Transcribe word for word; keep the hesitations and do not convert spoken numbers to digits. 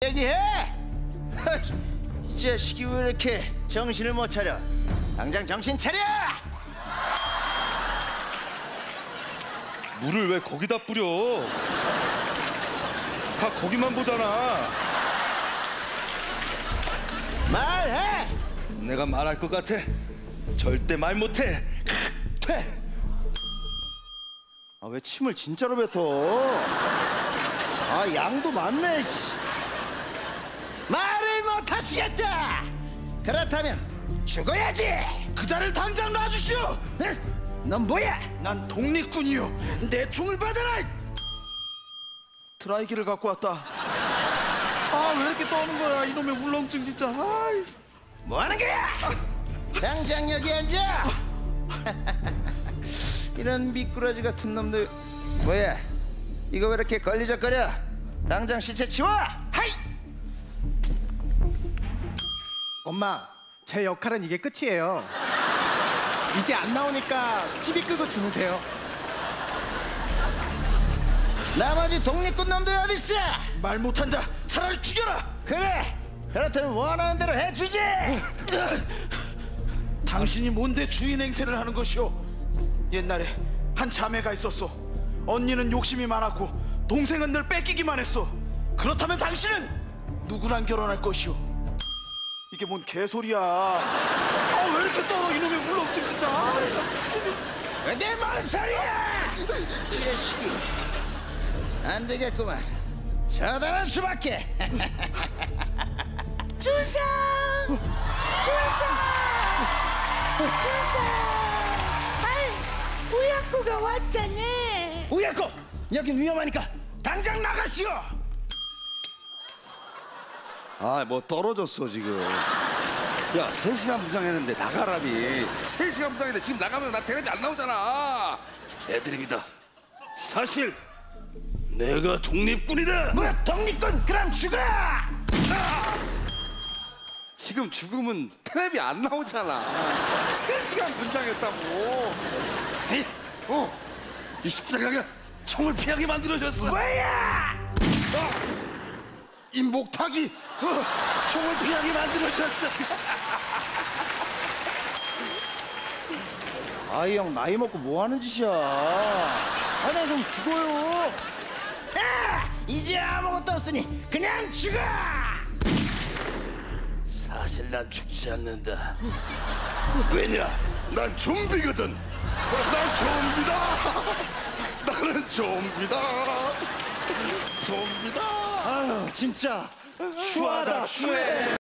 얘기해. 이 자식이 왜 이렇게 정신을 못 차려? 당장 정신 차려! 물을 왜 거기다 뿌려? 다 거기만 보잖아. 말해! 내가 말할 것 같아. 절대 말 못해. 퇴! 아, 왜 침을 진짜로 뱉어? 아, 양도 많네. 씨. 말을 못하시겠다. 그렇다면 죽어야지. 그 자를 당장 놔주시오. 넌 뭐야? 난 독립군이요. 내 총을 받아라. 드라이기를 갖고 왔다. 아, 왜 이렇게 떠는 거야? 이놈의 울렁증 진짜. 아이. 뭐 하는 거야? 당장 여기 앉아. 이런 미꾸라지 같은 놈들. 뭐야? 이거 왜 이렇게 걸리적거려? 당장 시체 치워. 하이! 엄마, 제 역할은 이게 끝이에요. 이제 안 나오니까 티비 끄고 주무세요. 나머지 독립군 놈들 어딨어? 말 못한 자 차라리 죽여라. 그래, 그렇다면 원하는 대로 해주지. 당신이 뭔데 주인 행세를 하는 것이오? 옛날에 한 자매가 있었소. 언니는 욕심이 많았고 동생은 늘 뺏기기만 했어. 그렇다면 당신은 누구랑 결혼할 것이오? 이게 뭔 개소리야. 아, 왜 이렇게 떨어 이놈의 물렁증 진짜. 내 뭔 소리야? 이 자식이. 안 되겠구만. 처단할 수밖에. 준상! 준상! 준상! 아이, 우야코가 왔다네. 우야코! 여긴 위험하니까 당장 나가시오! 아, 뭐 떨어졌어 지금. 야, 세 시간 부장했는데 나가라니. 세 시간 부장인데 지금 나가면 나 텔레비 안 나오잖아. 애드립이다. 사실 내가 독립군이다. 뭐 독립군? 그럼 죽어! 아! 지금 죽으면 텔레비 안 나오잖아. 세 시간 분장했다고. 이, 어, 이 십자가가 총을 피하게 만들어줬어. 뭐야! 어, 이 목탁이 어, 총을 피하게 만들어줬어. 아이 형 나이 먹고 뭐 하는 짓이야? 아, 나 좀 죽어요. 아! 이제 아무것도 없으니 그냥 죽어! 사실 난 죽지 않는다. 왜냐? 난 좀비거든. 난 좀비다. 나는 좀비다. 좀비다. 아유 진짜 추하다 추해.